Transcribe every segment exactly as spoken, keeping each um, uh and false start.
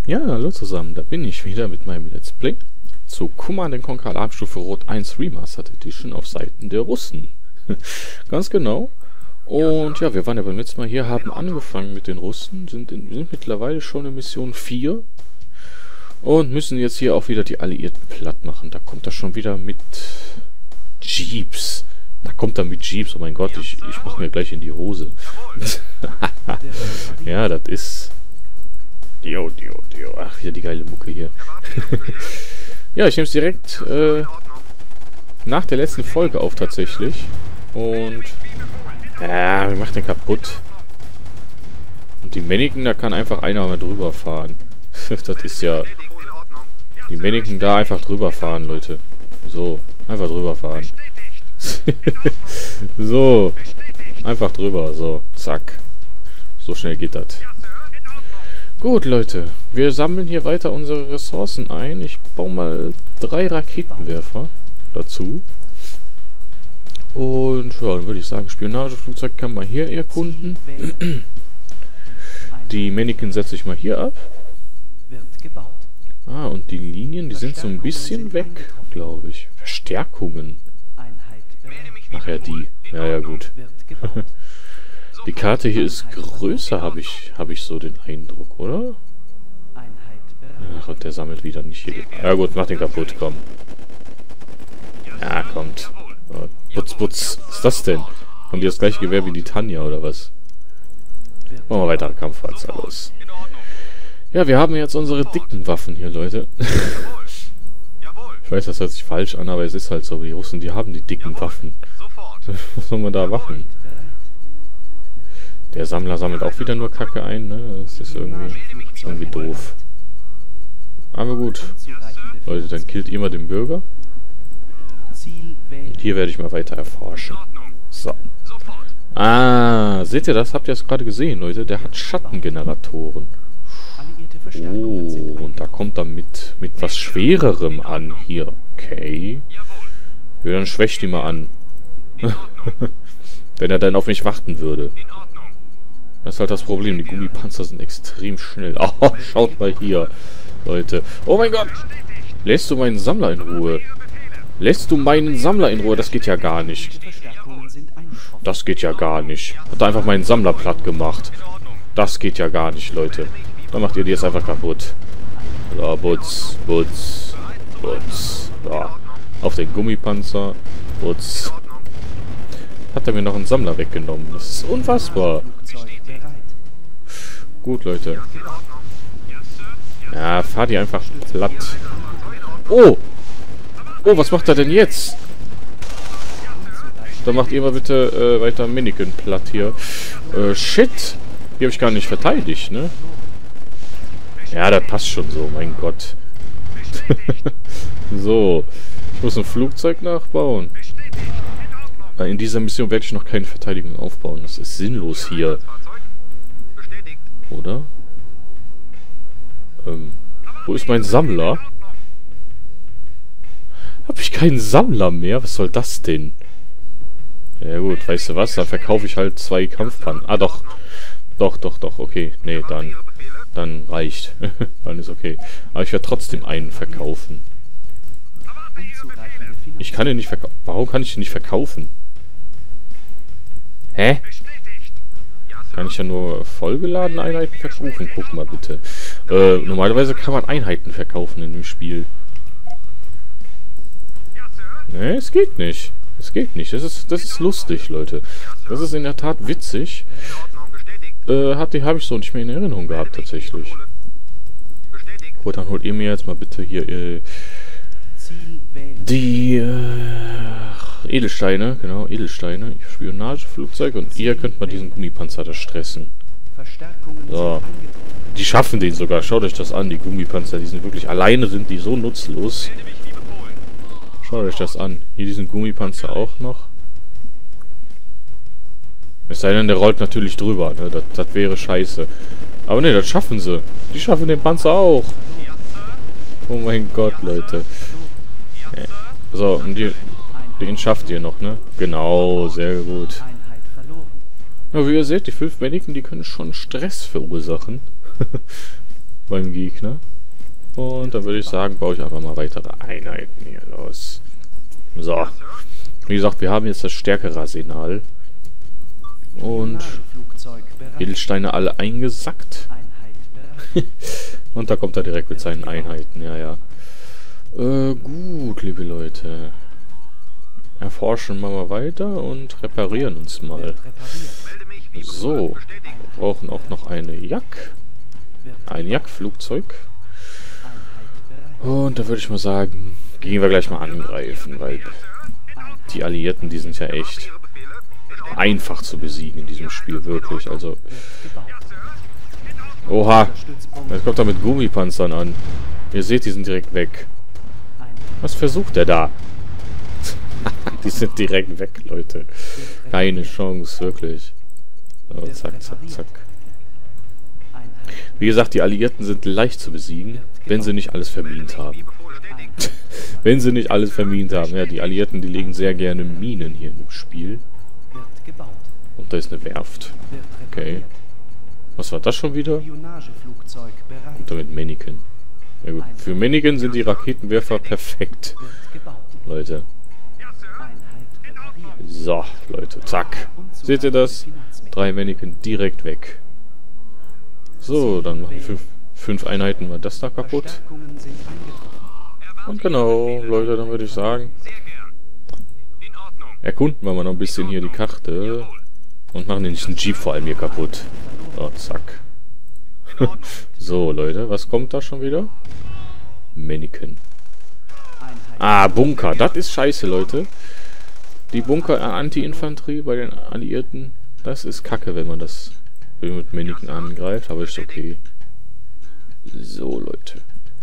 Ja, hallo zusammen, da bin ich wieder mit meinem Let's Play zu Command and Conquer Alarmstufe Rot eins Remastered Edition auf Seiten der Russen. Ganz genau. Und ja, wir waren ja beim letzten Mal hier, haben angefangen mit den Russen, sind, in, sind mittlerweile schon in Mission vier und müssen jetzt hier auch wieder die Alliierten platt machen. Da kommt er schon wieder mit Jeeps. Da kommt er mit Jeeps, oh mein Gott, ich, ich mach mir gleich in die Hose. Ja, das ist... Dio, dio, dio. Ach, wieder die geile Mucke hier. Ja, ich nehme es direkt äh, nach der letzten Folge auf tatsächlich. Und... Ja, wie macht den kaputt? Und die Mannequin, da kann einfach einer mal drüber fahren. Das ist ja... Die Mannequin da einfach drüber fahren, Leute. So, einfach drüber fahren. So, einfach drüber, so, zack. So schnell geht das. Gut, Leute, wir sammeln hier weiter unsere Ressourcen ein. Ich baue mal drei Raketenwerfer dazu. Und ja, dann würde ich sagen, Spionageflugzeug kann man hier erkunden. Die Mannequin setze ich mal hier ab. Ah, und die Linien, die sind so ein bisschen weg, glaube ich. Verstärkungen. Ach ja, die. Ja, ja, gut. Die Karte hier ist größer, habe ich, hab ich so den Eindruck, oder? Ach, und der sammelt wieder nicht hier. Ja gut, mach den kaputt, komm. Ja, kommt. Oh, putz, putz. Was ist das denn? Haben die das gleiche Gewehr wie die Tanja, oder was? Machen wir weitere Kampfpanzer los. Ja, wir haben jetzt unsere dicken Waffen hier, Leute. Ich weiß, das hört sich falsch an, aber es ist halt so. Die Russen, die haben die dicken Waffen. Was soll man da machen? Der Sammler sammelt auch wieder nur Kacke ein, ne? Das ist irgendwie, irgendwie doof. Aber gut. Leute, dann killt ihr mal den Bürger. Und hier werde ich mal weiter erforschen. So. Ah, seht ihr das? Habt ihr das gerade gesehen, Leute? Der hat Schattengeneratoren. Oh, und da kommt er mit, mit was Schwererem an hier. Okay. Ja, dann schwächt ihn mal an. Wenn er dann auf mich warten würde. Das ist halt das Problem. Die Gummipanzer sind extrem schnell. Oh, schaut mal hier, Leute. Oh mein Gott. Lässt du meinen Sammler in Ruhe? Lässt du meinen Sammler in Ruhe? Das geht ja gar nicht. Das geht ja gar nicht. Hat einfach meinen Sammler platt gemacht. Das geht ja gar nicht, Leute. Dann macht ihr die jetzt einfach kaputt. So, Butz, Butz, Butz. So. Auf den Gummipanzer. Butz. Hat er mir noch einen Sammler weggenommen. Das ist unfassbar. Gut, Leute. Ja, fahr die einfach platt. Oh! Oh, was macht er denn jetzt? Dann macht ihr mal bitte äh, weiter Mannequin platt hier. Äh, shit! Die habe ich gar nicht verteidigt, ne? Ja, das passt schon so, mein Gott. So. Ich muss ein Flugzeug nachbauen. In dieser Mission werde ich noch keine Verteidigung aufbauen. Das ist sinnlos hier. Oder? Ähm, wo ist mein Sammler? Hab ich keinen Sammler mehr? Was soll das denn? Ja gut, weißt du was? Dann verkaufe ich halt zwei Kampfpanzer. Ah, doch. Doch, doch, doch. Okay. Nee, dann... Dann reicht. Dann ist okay. Aber ich werde trotzdem einen verkaufen. Ich kann den nicht verkaufen. Warum kann ich den nicht verkaufen? Hä? Kann ich ja nur vollgeladene Einheiten verkaufen? Guck mal bitte. Äh, normalerweise kann man Einheiten verkaufen in dem Spiel. Ne, es geht nicht. Es geht nicht. Das ist, das ist lustig, Leute. Das ist in der Tat witzig. Äh, hatte, habe ich so nicht mehr in Erinnerung gehabt, tatsächlich. Gut, dann holt ihr mir jetzt mal bitte hier äh, die äh, Edelsteine, genau, Edelsteine, Spionageflugzeug, und ihr könnt mal diesen Gummipanzer da stressen. So. Die schaffen den sogar, schaut euch das an, die Gummipanzer, die sind wirklich, alleine sind die so nutzlos. Schaut euch das an. Hier diesen Gummipanzer auch noch. Es sei denn, der rollt natürlich drüber, ne? Das, das wäre scheiße. Aber ne, das schaffen sie. Die schaffen den Panzer auch. Oh mein Gott, Leute. So, und die, den schafft ihr noch, ne? Genau, sehr gut. Ja, wie ihr seht, die fünf Mannequin, die können schon Stress verursachen. beim Gegner. Und dann würde ich sagen, baue ich einfach mal weitere Einheiten hier los. So. Wie gesagt, wir haben jetzt das stärkere Arsenal. Und Edelsteine alle eingesackt. Und da kommt er direkt mit seinen Einheiten, ja, ja. Äh, gut, liebe Leute. Erforschen wir mal weiter und reparieren uns mal. So, wir brauchen auch noch eine Jak. Ein Jak-Flugzeug. Und da würde ich mal sagen, gehen wir gleich mal angreifen, weil die Alliierten, die sind ja echt einfach zu besiegen in diesem Spiel, wirklich. Also, oha, jetzt kommt er mit Gummipanzern an. Ihr seht, die sind direkt weg. Was versucht er da? Die sind direkt weg, Leute. Keine Chance, wirklich. So, zack, zack, zack. Wie gesagt, die Alliierten sind leicht zu besiegen, wenn sie nicht alles vermint haben. Wenn sie nicht alles vermint haben. Ja, die Alliierten, die legen sehr gerne Minen hier in dem Spiel. Und da ist eine Werft. Okay. Was war das schon wieder? Und damit Mannequin. Ja gut, für Mannequin sind die Raketenwerfer perfekt. Leute. So, Leute, zack. Seht ihr das? Drei Mannequin direkt weg. So, dann machen fünf, fünf Einheiten mal das da kaputt. Und genau, Leute, dann würde ich sagen, erkunden wir mal noch ein bisschen hier die Karte. Und machen den Jeep vor allem hier kaputt. So, zack. So, Leute, was kommt da schon wieder? Mannequin. Ah, Bunker. Das ist scheiße, Leute. Die Bunker-Anti-Infanterie bei den Alliierten, das ist kacke, wenn man das mit Mannequin angreift, aber ist okay. So, Leute.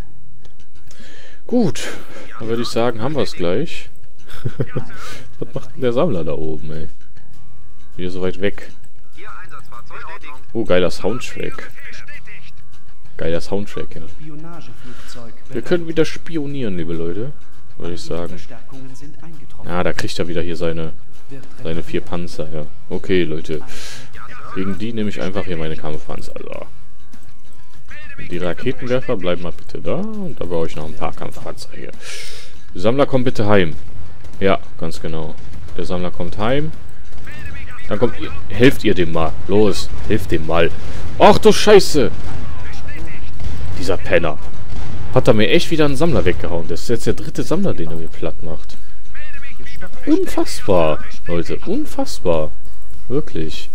Gut, dann würde ich sagen, haben wir es gleich. Was macht denn der Sammler da oben, ey? Wieder so weit weg. Oh, geiler Soundtrack. Geiler Soundtrack, ja. Wir können wieder spionieren, liebe Leute. Würde ich sagen. Ah, da kriegt er wieder hier seine seine vier Panzer, ja. Okay, Leute. Gegen die nehme ich einfach hier meine Kampfpanzer. Also. Die Raketenwerfer bleiben mal bitte da. Und da brauche ich noch ein paar Kampfpanzer hier. Der Sammler kommt bitte heim. Ja, ganz genau. Der Sammler kommt heim. Dann kommt ihr. Helft ihr dem mal. Los, helft dem mal. Ach du Scheiße. Dieser Penner. Hat er mir echt wieder einen Sammler weggehauen. Das ist jetzt der dritte Sammler, den er mir platt macht. Unfassbar, Leute. Unfassbar. Wirklich.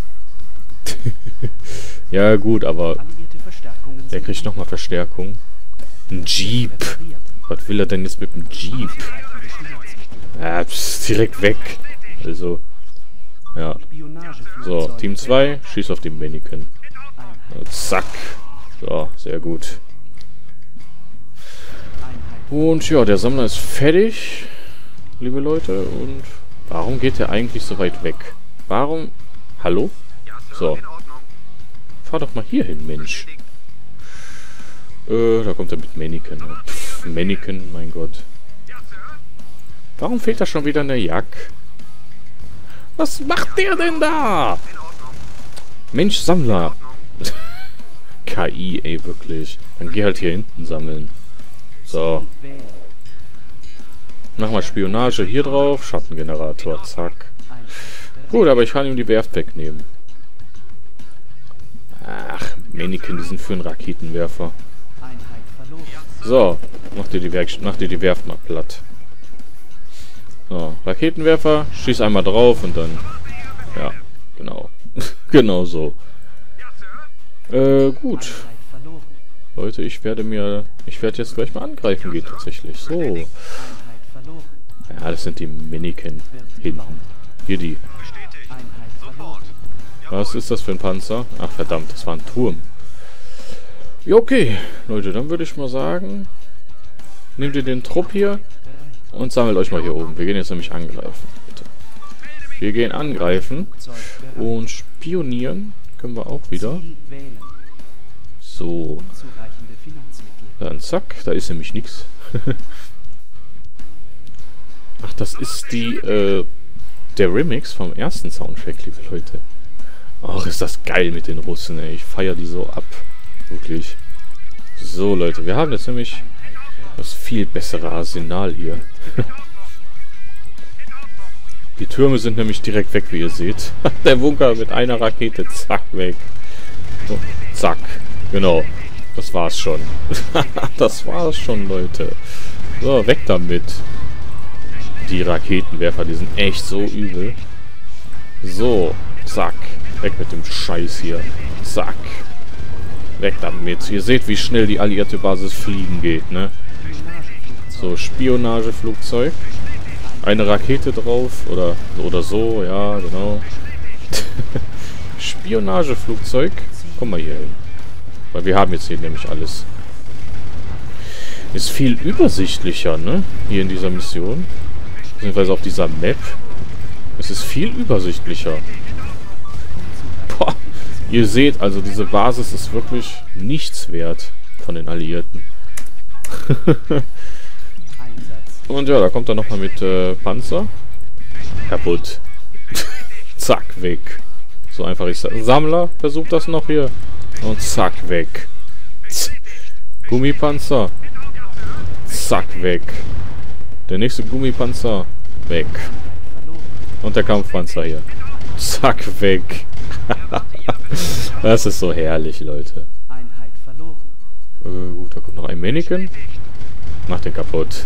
Ja gut, aber der kriegt nochmal Verstärkung. Ein Jeep. Was will er denn jetzt mit dem Jeep? Ja, pss, direkt weg. Also, ja. So, Team zwei, schieß auf den Mannequin. So, zack. So, sehr gut. Und ja, der Sammler ist fertig, liebe Leute. Und warum geht der eigentlich so weit weg? Warum? Hallo? So. Fahr doch mal hier hin, Mensch. Äh, da kommt er mit Mannequin. Pff, Mannequin, mein Gott. Warum fehlt da schon wieder eine Jak? Was macht der denn da? Mensch, Sammler. K I, ey, wirklich. Dann geh halt hier hinten sammeln. So. Mach mal Spionage hier drauf. Schattengenerator, zack. Gut, aber ich kann ihm die Werft wegnehmen. Ach, Mannequin, die sind für einen Raketenwerfer. So, mach dir die, Werk mach dir die Werft mal platt. So, Raketenwerfer, schieß einmal drauf und dann... Ja, genau. Genau so. Äh, gut. Leute, ich werde mir... Ich werde jetzt gleich mal angreifen gehen, tatsächlich. So. Ja, das sind die Mannequin hinten. Hier die. Was ist das für ein Panzer? Ach, verdammt, das war ein Turm. Ja, okay. Leute, dann würde ich mal sagen... Nehmt ihr den Trupp hier und sammelt euch mal hier oben. Wir gehen jetzt nämlich angreifen. Bitte. Wir gehen angreifen und spionieren können wir auch wieder. So. Dann zack, da ist nämlich nichts. Ach, das ist die, äh, der Remix vom ersten Soundtrack, liebe Leute. Ach, ist das geil mit den Russen, ey. Ich feiere die so ab. Wirklich. So, Leute, wir haben jetzt nämlich das viel bessere Arsenal hier. Die Türme sind nämlich direkt weg, wie ihr seht. Der Bunker mit einer Rakete, zack, weg. So, zack, genau. Das war's schon. Das war's schon, Leute. So, weg damit. Die Raketenwerfer, die sind echt so übel. So, zack. Weg mit dem Scheiß hier. Zack. Weg damit. Ihr seht, wie schnell die alliierte Basis fliegen geht, ne? So, Spionageflugzeug. Eine Rakete drauf. Oder, oder so, ja, genau. Spionageflugzeug. Komm mal hier hin. Weil wir haben jetzt hier nämlich alles. Ist viel übersichtlicher, ne? Hier in dieser Mission. Beziehungsweise auf dieser Map. Es ist viel übersichtlicher. Boah. Ihr seht, also diese Basis ist wirklich nichts wert von den Alliierten. Und ja, da kommt er nochmal mit äh, Panzer. Kaputt. Zack, weg. So einfach ist das. Ein Sammler versucht das noch hier. Und zack, weg. Gummipanzer. Zack, weg. Der nächste Gummipanzer. Weg. Und der Kampfpanzer hier. Zack, weg. Das ist so herrlich, Leute. Äh, gut, da kommt noch ein Mannequin. Mach den kaputt.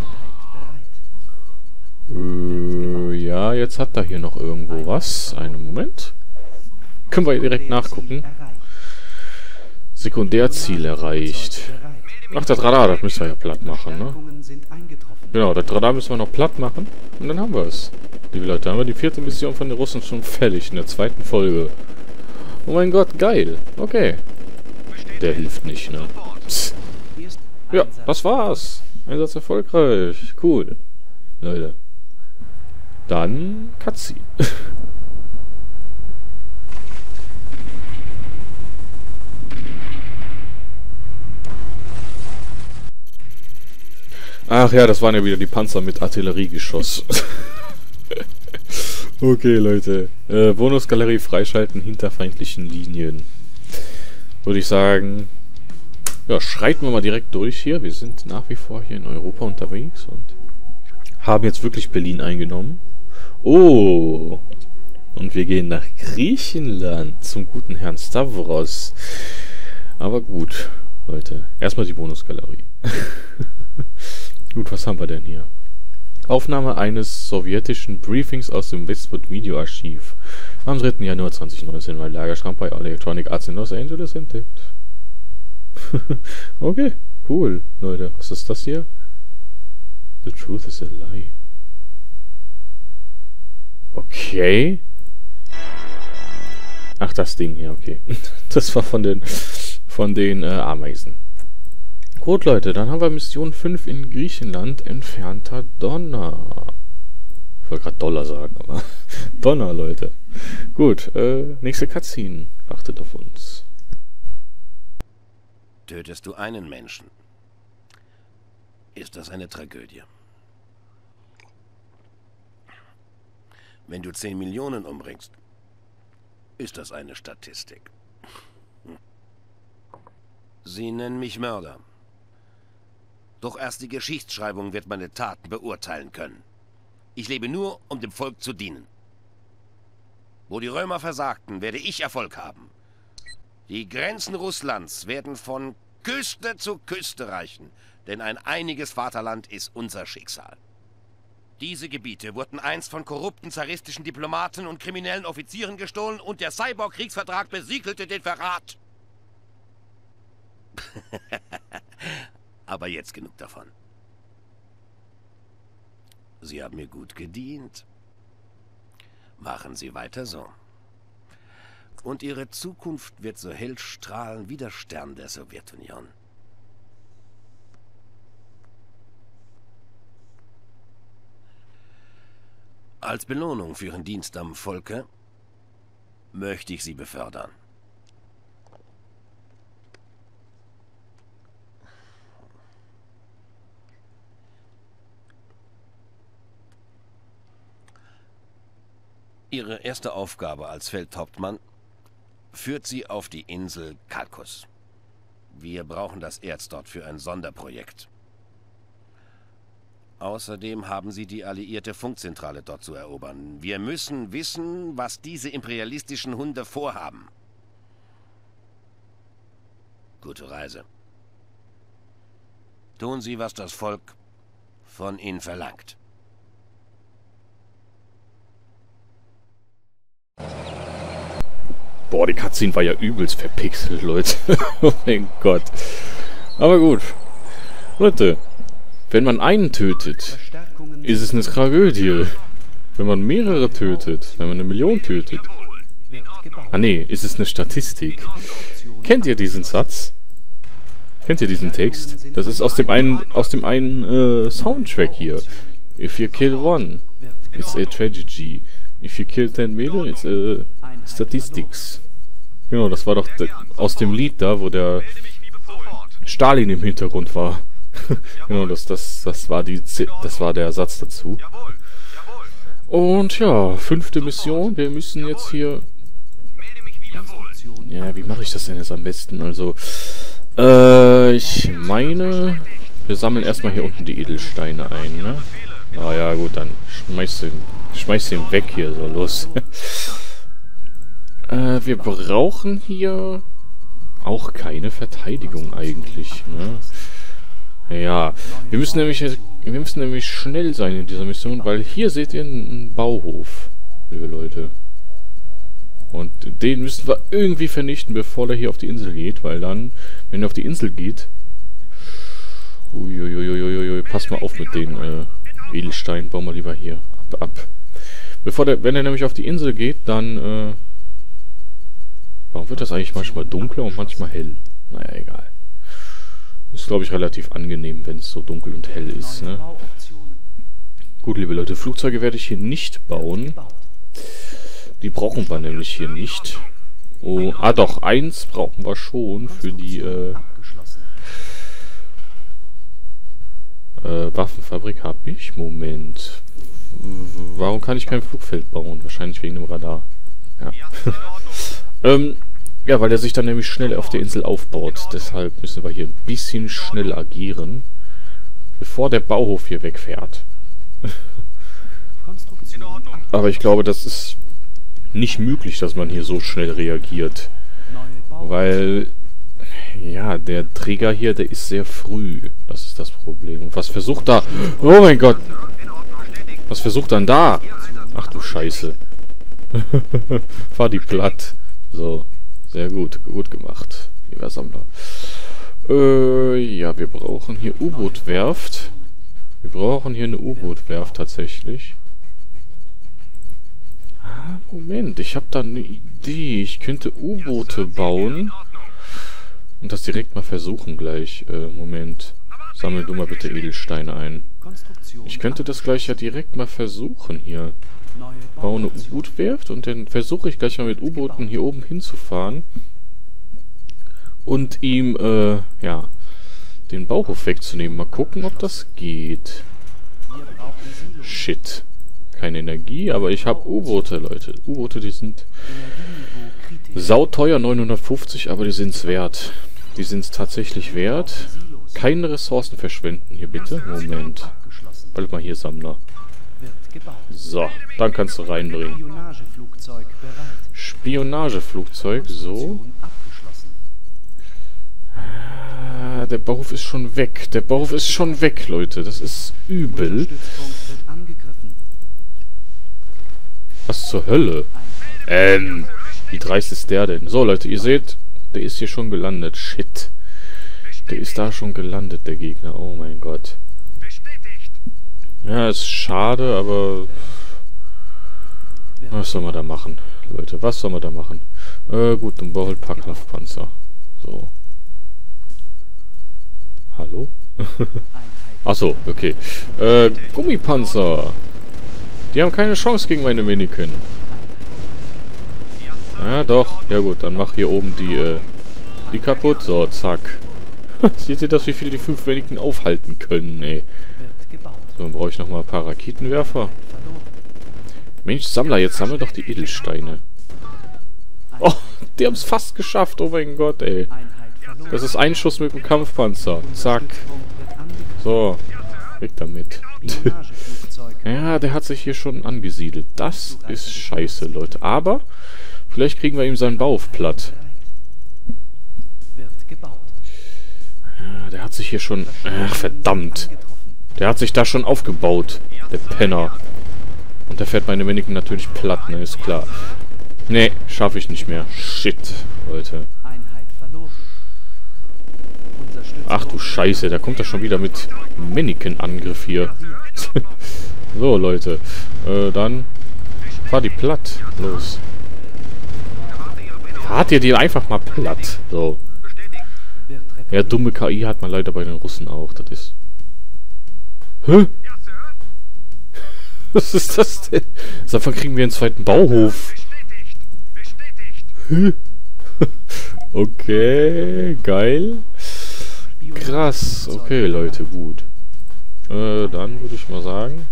Äh, ja, jetzt hat er hier noch irgendwo was. Einen Moment. Können wir direkt nachgucken. Sekundärziel erreicht. Ach, das Radar, das müssen wir ja platt machen, ne? Genau, das Radar müssen wir noch platt machen. Und dann haben wir es. Liebe Leute, haben wir die vierte Mission von den Russen schon fertig in der zweiten Folge. Oh mein Gott, geil. Okay. Der hilft nicht, ne? Psst. Ja, das war's. Einsatz erfolgreich. Cool. Leute. Dann Cutscene. Ach ja, das waren ja wieder die Panzer mit Artilleriegeschoss. Okay, Leute. Äh, Bonusgalerie freischalten hinter feindlichen Linien. Würde ich sagen, ja, schreiten wir mal direkt durch hier. Wir sind nach wie vor hier in Europa unterwegs und haben jetzt wirklich Berlin eingenommen. Oh! Und wir gehen nach Griechenland zum guten Herrn Stavros. Aber gut, Leute. Erstmal die Bonusgalerie. Gut, was haben wir denn hier? Aufnahme eines sowjetischen Briefings aus dem Westwood Video Archiv. Am dritten Januar zweitausendneunzehn war Lagerschrank bei Electronic Arts in Los Angeles entdeckt. Okay, cool, Leute. Was ist das hier? The truth is a lie. Okay. Ach, das Ding hier, okay. Das war von den, von den äh, Ameisen. Gut, Leute, dann haben wir Mission fünf in Griechenland, entfernter Donner. Ich wollte gerade Dollar sagen, aber Donner, Leute. Gut, äh, nächste Cutscene wartet auf uns. Tötest du einen Menschen, ist das eine Tragödie. Wenn du zehn Millionen umbringst, ist das eine Statistik. Sie nennen mich Mörder. Doch erst die Geschichtsschreibung wird meine Taten beurteilen können. Ich lebe nur, um dem Volk zu dienen. Wo die Römer versagten, werde ich Erfolg haben. Die Grenzen Russlands werden von Küste zu Küste reichen, denn ein einiges Vaterland ist unser Schicksal. Diese Gebiete wurden einst von korrupten zaristischen Diplomaten und kriminellen Offizieren gestohlen und der Cyborg-Kriegsvertrag besiegelte den Verrat. Aber jetzt genug davon. Sie haben mir gut gedient. Machen Sie weiter so. Und Ihre Zukunft wird so hell strahlen wie der Stern der Sowjetunion. Als Belohnung für Ihren Dienst am Volke möchte ich Sie befördern. Ihre erste Aufgabe als Feldhauptmann führt Sie auf die Insel Kalkus. Wir brauchen das Erz dort für ein Sonderprojekt. Außerdem haben sie die alliierte Funkzentrale dort zu erobern. Wir müssen wissen, was diese imperialistischen Hunde vorhaben. Gute Reise. Tun Sie, was das Volk von Ihnen verlangt. Boah, die Cutscene war ja übelst verpixelt, Leute. Oh mein Gott. Aber gut. Leute, wenn man einen tötet, ist es eine Tragödie. Wenn man mehrere tötet, wenn man eine Million tötet. Ah nee, ist es eine Statistik. Kennt ihr diesen Satz? Kennt ihr diesen Text? Das ist aus dem einen, aus dem einen äh, Soundtrack hier. If you kill one, it's a tragedy. If you kill ten million, it's a statistics. Genau, das war doch aus dem Lied da, wo der Stalin im Hintergrund war. Genau, das, das, das war die, das war der Satz dazu. Und ja, fünfte Mission. Wir müssen jetzt hier... Ja, wie mache ich das denn jetzt am besten? Also, äh, ich meine, wir sammeln erstmal hier unten die Edelsteine ein, ne? Ah ja, gut, dann schmeiß den, schmeiß den weg hier, so los. äh, wir brauchen hier auch keine Verteidigung eigentlich, ne? Ja, wir müssen nämlich, wir müssen nämlich schnell sein in dieser Mission, weil hier seht ihr einen Bauhof, liebe Leute. Und den müssen wir irgendwie vernichten, bevor der hier auf die Insel geht, weil dann, wenn er auf die Insel geht... Uiuiuiuiui, pass mal auf mit den äh, Edelsteinen, bauen wir lieber hier ab, ab. Bevor der, wenn er nämlich auf die Insel geht, dann, äh... warum wird das eigentlich manchmal dunkler und manchmal hell? Naja, egal. Ist, glaube ich, relativ angenehm, wenn es so dunkel und hell ist, ne? Gut, liebe Leute, Flugzeuge werde ich hier nicht bauen. Die brauchen wir nämlich hier nicht. Oh, ah doch, eins brauchen wir schon für die äh, äh, Waffenfabrik habe ich. Moment. Warum kann ich kein Flugfeld bauen? Wahrscheinlich wegen dem Radar. Ja. ähm, ja, weil der sich dann nämlich schnell auf der Insel aufbaut. Deshalb müssen wir hier ein bisschen schnell agieren, bevor der Bauhof hier wegfährt. Aber ich glaube, das ist nicht möglich, dass man hier so schnell reagiert. Weil, ja, der Träger hier, der ist sehr früh. Das ist das Problem. Und was versucht da... Oh mein Gott! Was versucht dann da? Ach du Scheiße. Fahr die platt. So, sehr gut. Gut gemacht, lieber Sammler. Äh, ja, wir brauchen hier U-Boot-Werft. Wir brauchen hier eine U-Boot-Werft tatsächlich. Ah, Moment, ich habe da eine Idee. Ich könnte U-Boote bauen und das direkt mal versuchen gleich. Äh, Moment. Sammel du mal bitte Edelsteine ein. Ich könnte das gleich ja direkt mal versuchen hier. Baue eine U-Boot-Werft und dann versuche ich gleich mal mit U-Booten hier oben hinzufahren. Und ihm, äh, ja, den Bauhof wegzunehmen. Mal gucken, ob das geht. Shit. Keine Energie, aber ich habe U-Boote, Leute. U-Boote, die sind sauteuer, neunhundertfünfzig, aber die sind es wert. Die sind es tatsächlich wert. Keine Ressourcen verschwenden hier, bitte. Moment. Bald mal hier, Sammler. So, dann kannst du reinbringen. Spionageflugzeug, so. Ah, der Bauhof ist schon weg. Der Bauhof ist schon weg, Leute. Das ist übel. Was zur Hölle? Ähm, wie dreist ist der denn? So, Leute, ihr seht, der ist hier schon gelandet. Shit. Der ist da schon gelandet, der Gegner. Oh mein Gott. Ja, ist schade, aber... Was soll man da machen, Leute? Was soll man da machen? Äh, gut, dann baue halt ein paar Kraftpanzer. So. Hallo? Achso, okay. Äh, Gummipanzer. Die haben keine Chance gegen meine Miniken. Ja, doch. Ja gut, dann mach hier oben die, äh, die kaputt. So, zack. Seht ihr das, wie viele die fünf Miniken aufhalten können, ey. So, dann brauche ich nochmal ein paar Raketenwerfer. Mensch, Sammler, jetzt sammel doch die Edelsteine. Oh, die haben es fast geschafft. Oh mein Gott, ey. Das ist ein Schuss mit dem Kampfpanzer. Zack. So. Weg damit. Ja, der hat sich hier schon angesiedelt. Das ist scheiße, Leute. Aber vielleicht kriegen wir ihm seinen Bau auf platt. Ja, der hat sich hier schon... Ach, verdammt. Der hat sich da schon aufgebaut. Der Penner. Und der fährt meine Miniken natürlich platt, ne? Ist klar. Nee, schaffe ich nicht mehr. Shit, Leute. Ach du Scheiße, da kommt er schon wieder mit Miniken-Angriff hier. So, Leute. Äh, dann fahr die platt. Los. Fahrt ihr die einfach mal platt. So. Ja, dumme K I hat man leider bei den Russen auch. Das ist... Hä? Was ist das denn? Seit wann kriegen wir einen zweiten Bauhof? Hä? Okay, geil. Krass. Okay, Leute, gut. Äh, dann würde ich mal sagen...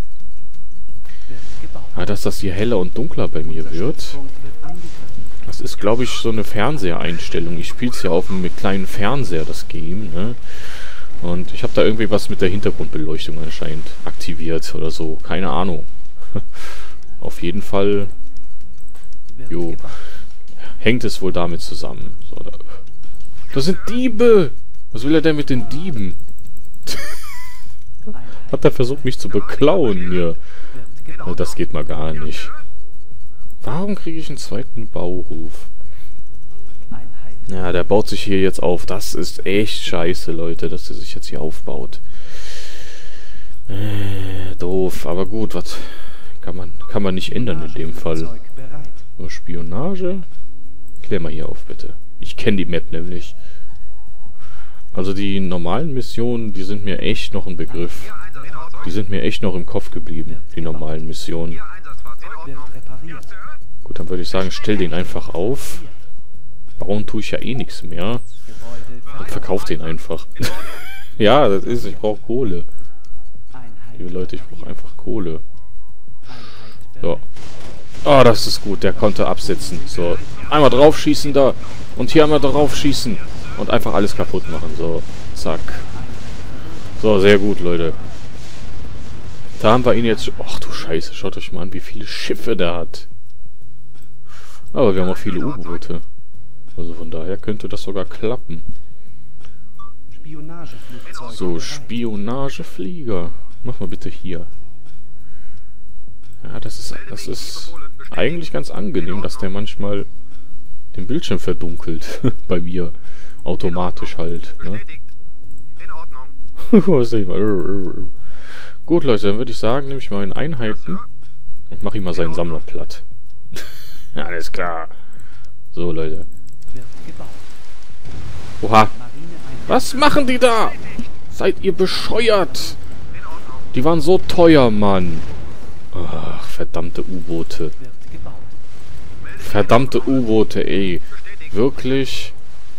Ja, dass das hier heller und dunkler bei mir wird. Das ist, glaube ich, so eine Fernseheinstellung. Ich spiele es ja auf einem kleinen Fernseher, das Game, ne? Und ich habe da irgendwie was mit der Hintergrundbeleuchtung anscheinend aktiviert oder so. Keine Ahnung. Auf jeden Fall... Jo. Hängt es wohl damit zusammen. So, da. Das sind Diebe! Was will er denn mit den Dieben? Hat er versucht, mich zu beklauen hier? Das geht mal gar nicht. Warum kriege ich einen zweiten Bauhof? Ja, der baut sich hier jetzt auf. Das ist echt scheiße, Leute, dass der sich jetzt hier aufbaut. Äh, doof, aber gut, was kann man, kann man nicht ändern in dem Fall. So, Spionage. Klär mal hier auf, bitte. Ich kenne die Map nämlich. Also die normalen Missionen, die sind mir echt noch ein Begriff. Die sind mir echt noch im Kopf geblieben, die normalen Missionen. Gut, dann würde ich sagen, stell den einfach auf. Bauen tue ich ja eh nichts mehr. Und verkauf den einfach. Ja, das ist, ich brauche Kohle. Liebe Leute, ich brauche einfach Kohle. So. Oh, das ist gut, der konnte absetzen. So, einmal drauf schießen da. Und hier einmal drauf schießen. Und einfach alles kaputt machen. So, zack. So, sehr gut, Leute. Da haben wir ihn jetzt... Ach du Scheiße, schaut euch mal an, wie viele Schiffe der hat. Aber wir haben auch viele U-Boote. Also von daher könnte das sogar klappen. So, Spionageflieger. Mach mal bitte hier. Ja, das ist, das ist eigentlich ganz angenehm, dass der manchmal den Bildschirm verdunkelt. Bei mir. Automatisch halt, ne? Gut, Leute, dann würde ich sagen, nehme ich mal in Einheiten und mache ihm mal seinen Sammler platt. Ja, alles klar. So, Leute. Oha. Was machen die da? Seid ihr bescheuert? Die waren so teuer, Mann. Ach, verdammte U-Boote. Verdammte U-Boote, ey. Wirklich?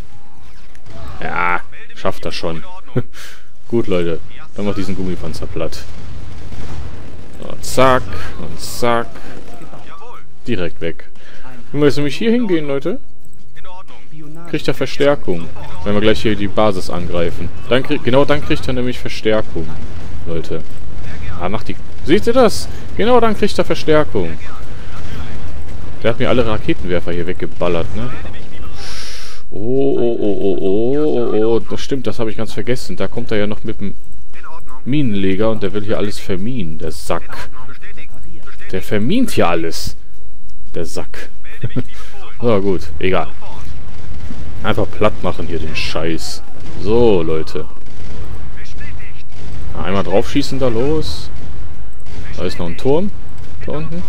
Ja, schafft er schon. Gut, Leute. Dann macht diesen Gummipanzer platt. So, zack und zack. Direkt weg. Wir müssen nämlich hier hingehen, Leute. Kriegt er Verstärkung. Wenn wir gleich hier die Basis angreifen. Dann krieg, genau dann kriegt er nämlich Verstärkung. Leute. Ah, macht die... Seht ihr das? Genau dann kriegt er Verstärkung. Der hat mir alle Raketenwerfer hier weggeballert, ne? Oh, oh, oh, oh, oh, oh, oh, das stimmt, das habe ich ganz vergessen. Da kommt er ja noch mit dem Minenleger und der will hier alles verminen, der Sack. Der vermint hier alles. Der Sack. So, gut, egal. Einfach platt machen hier den Scheiß. So, Leute. Einmal draufschießen da, los. Da ist noch ein Turm. Da unten.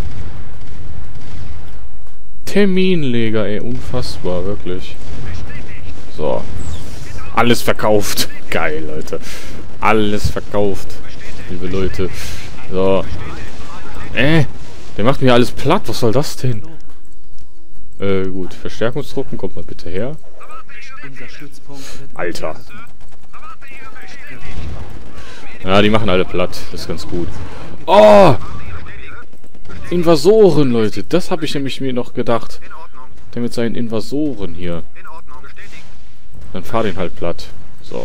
Terminleger, ey, unfassbar, wirklich. So. Alles verkauft. Geil, Leute. Alles verkauft. Liebe Leute. So. Äh. Der macht mir alles platt. Was soll das denn? Äh, gut. Verstärkungstruppen, kommt mal bitte her. Alter. Ja, die machen alle platt. Das ist ganz gut. Oh! Invasoren, Leute. Das habe ich nämlich mir noch gedacht. Der mit seinen Invasoren hier. Dann fahr den halt platt. So.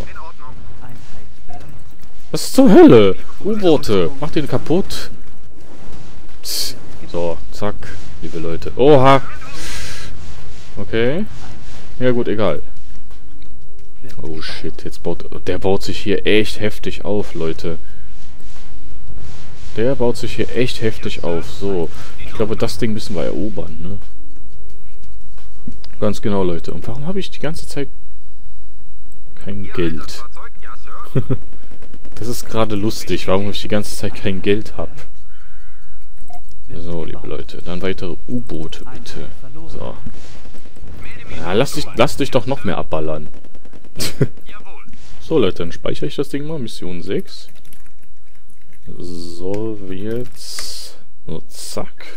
Was zur Hölle? U-Boote. Mach den kaputt. Psst. So, zack. Liebe Leute. Oha. Okay. Ja gut, egal. Oh shit, jetzt baut... Der baut sich hier echt heftig auf, Leute. Der baut sich hier echt heftig auf. So. Ich glaube, das Ding müssen wir erobern, ne? Ganz genau, Leute. Und warum habe ich die ganze Zeit kein Geld? Das ist gerade lustig, warum ich die ganze Zeit kein Geld habe. So, liebe Leute. Dann weitere U-Boote, bitte. So. Ja, lass dich, lass dich doch noch mehr abballern. So, Leute, dann speichere ich das Ding mal. Mission sechs. So, jetzt... So, zack.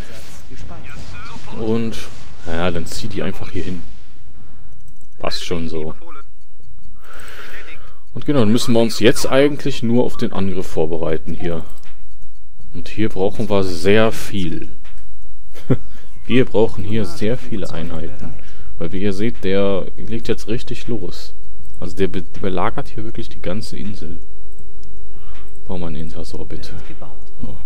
Und... Ja, dann zieh die einfach hier hin. Passt schon so. Und genau, dann müssen wir uns jetzt eigentlich nur auf den Angriff vorbereiten hier. Und hier brauchen wir sehr viel. Wir brauchen hier sehr viele Einheiten. Weil wie ihr seht, der legt jetzt richtig los. Also der be belagert hier wirklich die ganze Insel. Bau mal eine Inselsorbe, bitte. So.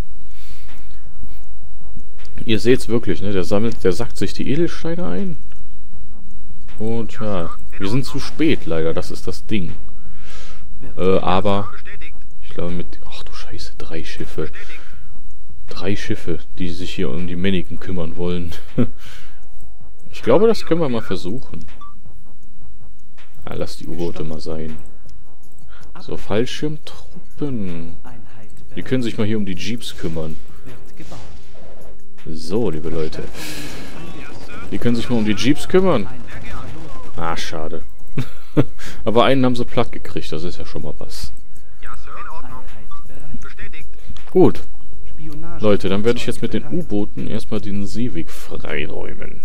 Ihr seht's wirklich, ne? Der sammelt, der sackt sich die Edelsteine ein. Und ja, wir sind zu spät leider, das ist das Ding. Äh, aber ich glaube mit... Ach du Scheiße, drei Schiffe. Drei Schiffe, die sich hier um die Männchen kümmern wollen. Ich glaube, das können wir mal versuchen. Ja, lass die U-Boote mal sein. So, Fallschirmtruppen. Die können sich mal hier um die Jeeps kümmern. So, liebe Leute. Die können sich mal um die Jeeps kümmern. Ah, schade. Aber einen haben sie platt gekriegt, das ist ja schon mal was. Gut. Leute, dann werde ich jetzt mit den U-Booten erstmal den Seeweg freiräumen.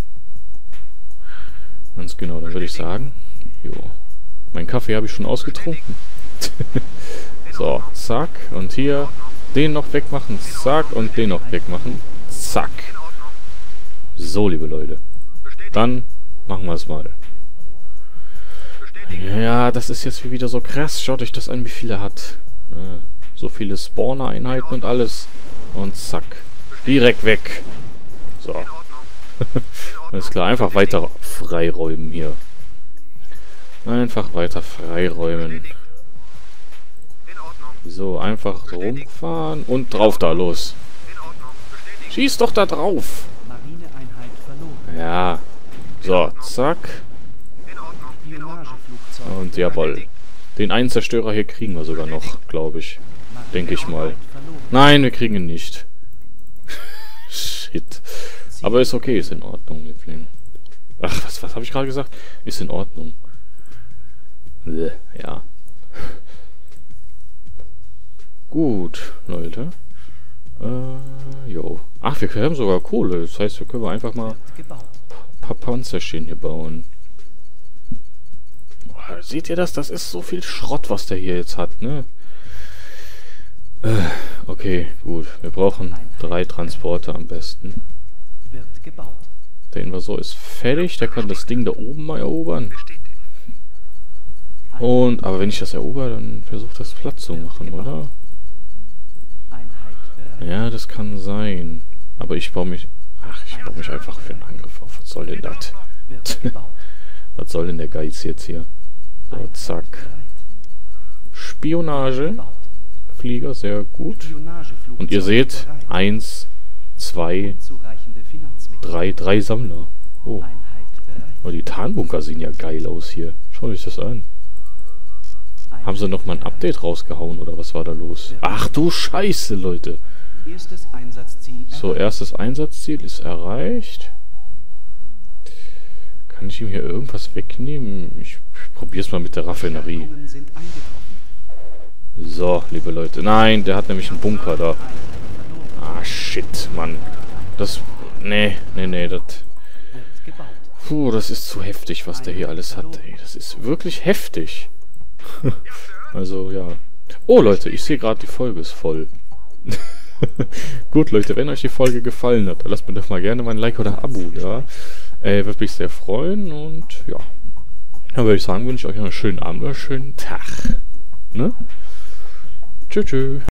Ganz genau, dann würde ich sagen... Jo. Mein Kaffee habe ich schon ausgetrunken. So, zack. Und hier den noch wegmachen. Zack. Und den noch wegmachen. Zack. So, liebe Leute. Dann machen wir es mal. Ja, das ist jetzt wieder so krass. Schaut euch das an, wie viele er hat. Ja, so viele Spawner-Einheiten und alles. Und zack. Direkt weg. So. Alles klar, einfach weiter freiräumen hier. Einfach weiter freiräumen. So, einfach rumfahren und drauf da, los. Schieß doch da drauf. Ja. So, zack. Und jawohl. Den einen Zerstörer hier kriegen wir sogar noch, glaube ich. Denke ich mal. Nein, wir kriegen ihn nicht. Shit. Aber ist okay, ist in Ordnung, Liebling. Ach, was, was habe ich gerade gesagt? Ist in Ordnung. Ja. Gut, Leute. Äh, jo. Ach, wir haben sogar Kohle. Das heißt, wir können einfach mal ein paar Panzerchen hier bauen. Boah, seht ihr das? Das ist so viel Schrott, was der hier jetzt hat, ne? Äh, okay, gut. Wir brauchen drei Transporter am besten. Der Invasor ist fertig. Der kann das Ding da oben mal erobern. Und, aber wenn ich das erober, dann versucht das platt zu machen, oder? Ja, das kann sein. Aber ich baue mich... Ach, ich baue mich einfach für einen Angriff auf. Was soll denn das? Was soll denn der Geiz jetzt hier? So, zack. Spionage. Flieger, sehr gut. Und ihr seht, eins, zwei, drei, drei Sammler. Oh. Oh, die Tarnbunker sehen ja geil aus hier. Schaut euch das an. Haben sie nochmal ein Update rausgehauen, oder was war da los? Ach du Scheiße, Leute. So, erstes Einsatzziel ist erreicht. Kann ich ihm hier irgendwas wegnehmen? Ich, ich probiere es mal mit der Raffinerie. So, liebe Leute. Nein, der hat nämlich einen Bunker da. Ah, shit, Mann. Das... Nee, nee, nee, das... Puh, das ist zu heftig, was der hier alles hat, ey. Das ist wirklich heftig. Also, ja. Oh, Leute, ich sehe gerade, die Folge ist voll. Gut, Leute, wenn euch die Folge gefallen hat, dann lasst mir doch mal gerne mal ein Like oder ein Abo da. Äh, würde mich sehr freuen und, ja. Dann würde ich sagen, wünsche ich euch noch einen schönen Abend oder einen schönen Tag. Ne? Tschüss, tschüss.